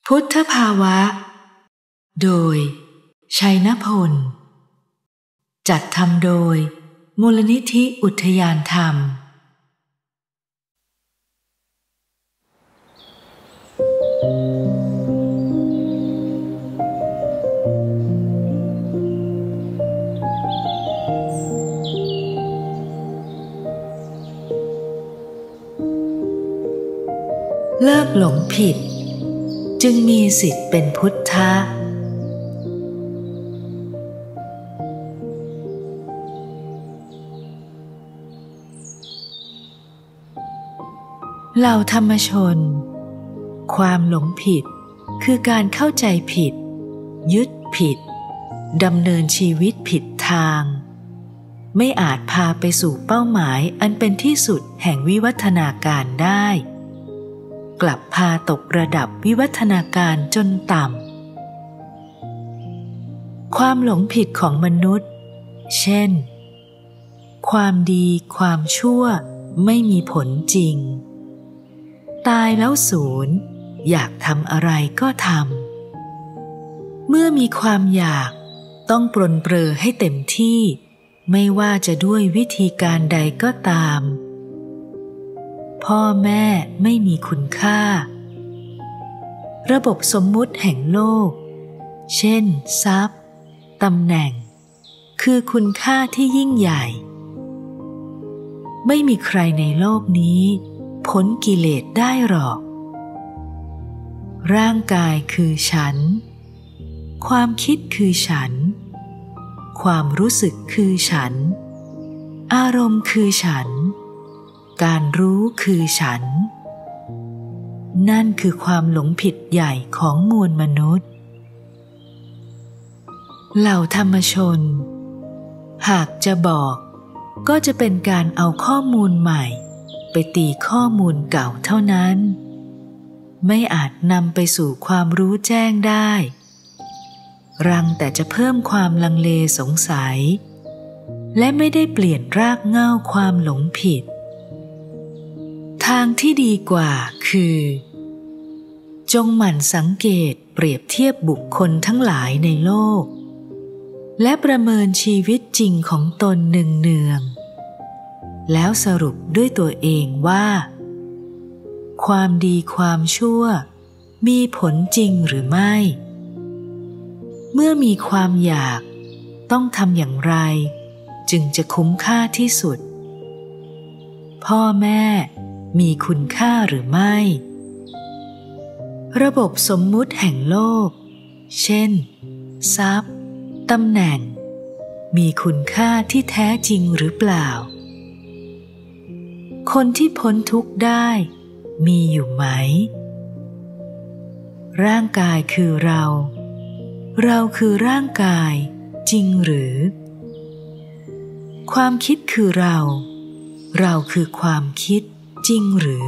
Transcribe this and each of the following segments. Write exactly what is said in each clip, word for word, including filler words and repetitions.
พุทธภาวะโดยชัยนพลจัดทำโดยมูลนิธิอุทยานธรรมเลิกหลงผิดจึงมีสิทธิ์เป็นพุทธะเหล่าธรรมชนความหลงผิดคือการเข้าใจผิดยึดผิดดำเนินชีวิตผิดทางไม่อาจพาไปสู่เป้าหมายอันเป็นที่สุดแห่งวิวัฒนาการได้กลับพาตกระดับวิวัฒนาการจนต่ำความหลงผิดของมนุษย์เช่นความดีความชั่วไม่มีผลจริงตายแล้วศูนย์อยากทำอะไรก็ทำเมื่อมีความอยากต้องปรนเปรอให้เต็มที่ไม่ว่าจะด้วยวิธีการใดก็ตามพ่อแม่ไม่มีคุณค่าระบบสมมุติแห่งโลกเช่นทรัพย์ตำแหน่งคือคุณค่าที่ยิ่งใหญ่ไม่มีใครในโลกนี้พ้นกิเลสได้หรอกร่างกายคือฉันความคิดคือฉันความรู้สึกคือฉันอารมณ์คือฉันการรู้คือฉันนั่นคือความหลงผิดใหญ่ของมวลมนุษย์เหล่าธรรมชนหากจะบอกก็จะเป็นการเอาข้อมูลใหม่ไปตีข้อมูลเก่าเท่านั้นไม่อาจนำไปสู่ความรู้แจ้งได้รังแต่จะเพิ่มความลังเลสงสัยและไม่ได้เปลี่ยนรากเหง้าความหลงผิดทางที่ดีกว่าคือจงหมั่นสังเกตเปรียบเทียบบุคคลทั้งหลายในโลกและประเมินชีวิตจริงของตนเนืองๆแล้วสรุปด้วยตัวเองว่าความดีความชั่วมีผลจริงหรือไม่เมื่อมีความอยากต้องทำอย่างไรจึงจะคุ้มค่าที่สุดพ่อแม่มีคุณค่าหรือไม่ระบบสมมุติแห่งโลกเช่นทรัพย์ตำแหน่งมีคุณค่าที่แท้จริงหรือเปล่าคนที่พ้นทุกข์ได้มีอยู่ไหมร่างกายคือเราเราคือร่างกายจริงหรือความคิดคือเราเราคือความคิดจริงหรือ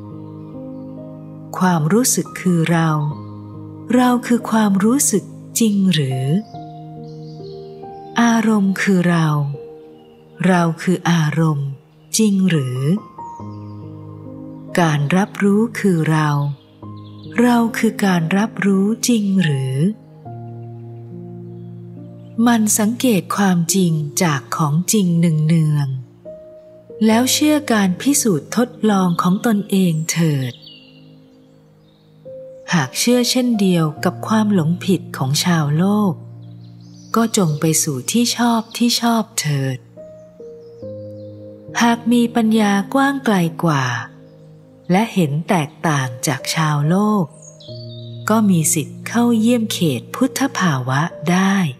ความรู้สึกคือเราเราคือความรู้สึกจริงหรืออารมณ์คือเราเราคืออารมณ์จริงหรือการรับรู้คือเราเราคือการรับรู้จริงหรือมันสังเกตความจริงจากของจริงเนืองๆแล้วเชื่อการพิสูจน์ทดลองของตนเองเถิดหากเชื่อเช่นเดียวกับความหลงผิดของชาวโลกก็จงไปสู่ที่ชอบที่ชอบเถิดหากมีปัญญากว้างไกลกว่าและเห็นแตกต่างจากชาวโลกก็มีสิทธิ์เข้าเยี่ยมเขตพุทธภาวะได้